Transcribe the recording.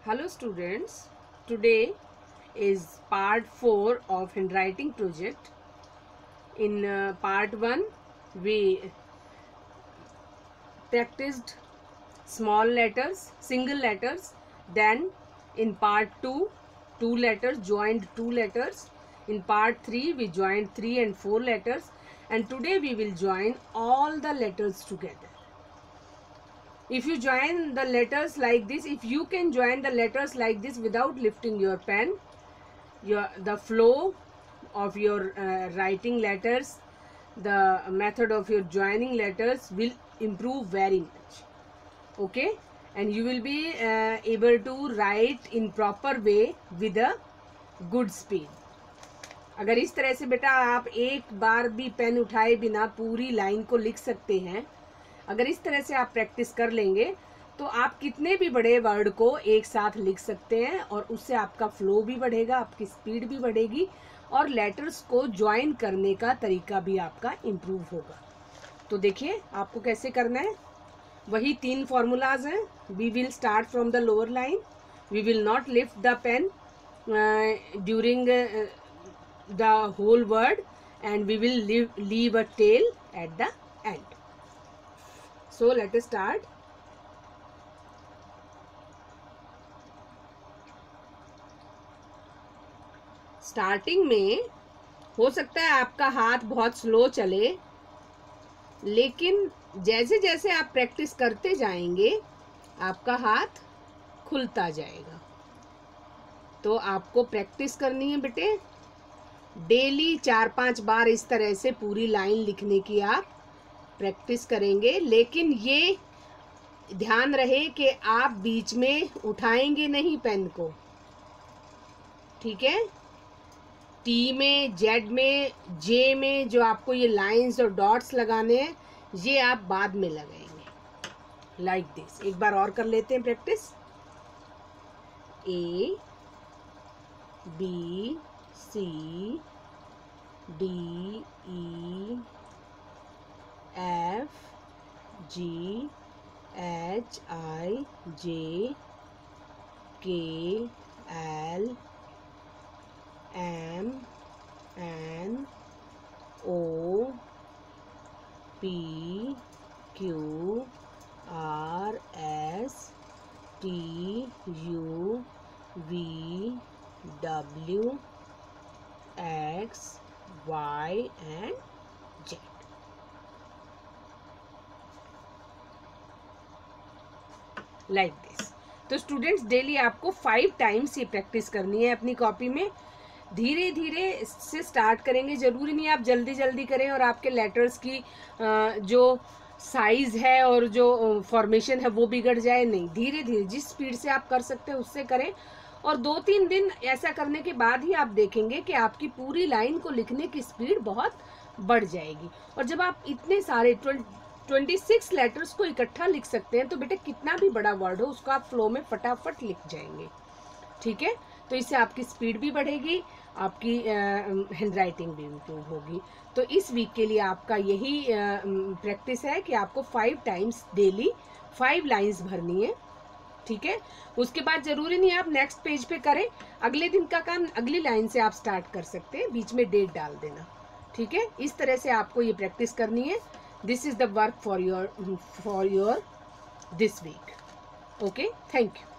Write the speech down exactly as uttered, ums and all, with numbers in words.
Hello students, today is part four of handwriting project. In uh, part one we practiced small letters, single letters. Then in part two, two letters, joined two letters. In part three we joined three and four letters, and today we will join all the letters together. If you join the letters like this, if you can join the letters like this without lifting your pen, your the flow of your uh, writing letters, the method of your joining letters will improve very much. Okay, and you will be uh, able to write in proper way with a good speed. अगर इस तरह से बेटा आप एक बार भी pen उठाए बिना पूरी लाइन को लिख सकते हैं, अगर इस तरह से आप प्रैक्टिस कर लेंगे तो आप कितने भी बड़े वर्ड को एक साथ लिख सकते हैं, और उससे आपका फ्लो भी बढ़ेगा, आपकी स्पीड भी बढ़ेगी, और लेटर्स को ज्वाइन करने का तरीका भी आपका इम्प्रूव होगा. तो देखिए आपको कैसे करना है. वही तीन फॉर्मूलाज हैं. We will start from the lower line. We will not lift the pen during the whole word, and we will leave a tail at the end. So let us start. Starting में हो सकता है आपका हाथ बहुत slow चले, लेकिन जैसे जैसे आप प्रैक्टिस करते जाएंगे आपका हाथ खुलता जाएगा. तो आपको प्रैक्टिस करनी है बेटे. डेली चार पांच बार इस तरह से पूरी लाइन लिखने की आप प्रैक्टिस करेंगे, लेकिन ये ध्यान रहे कि आप बीच में उठाएंगे नहीं पेन को. ठीक है. टी में, जेड में, जे में जो आपको ये लाइंस और डॉट्स लगाने हैं, ये आप बाद में लगाएंगे लाइक दिस. एक बार और कर लेते हैं practice. A B C D E F G H I J K L M N O P Q R S T U V W X Y and Z. Like this. तो students daily आपको five times ये practice करनी है अपनी copy में. धीरे धीरे से स्टार्ट करेंगे. जरूरी नहीं आप जल्दी जल्दी करें और आपके लेटर्स की जो साइज है और जो फॉर्मेशन है वो बिगड़ जाए. नहीं, धीरे धीरे जिस स्पीड से आप कर सकते हैं उससे करें, और दो तीन दिन ऐसा करने के बाद ही आप देखेंगे कि आपकी पूरी लाइन को लिखने की स्पीड बहुत बढ़ जाएगी. और जब आप इतने सारे ट्वेंटी सिक्स लेटर्स को इकट्ठा लिख सकते हैं तो बेटे कितना भी बड़ा वर्ड हो उसको आप फ्लो में फटाफट लिख जाएंगे. ठीक है. तो इससे आपकी स्पीड भी बढ़ेगी, आपकी हैंड राइटिंग भी इम्प्रूव होगी. तो इस वीक के लिए आपका यही प्रैक्टिस है कि आपको five times daily five lines भरनी है. ठीक है. उसके बाद जरूरी नहीं आप नेक्स्ट पेज पे करें, अगले दिन का काम अगली लाइन से आप स्टार्ट कर सकते हैं. बीच में डेट डाल देना. ठीक है. इस तरह से आपको ये प्रैक्टिस करनी है. This is the work for your for your this week. Okay, thank you.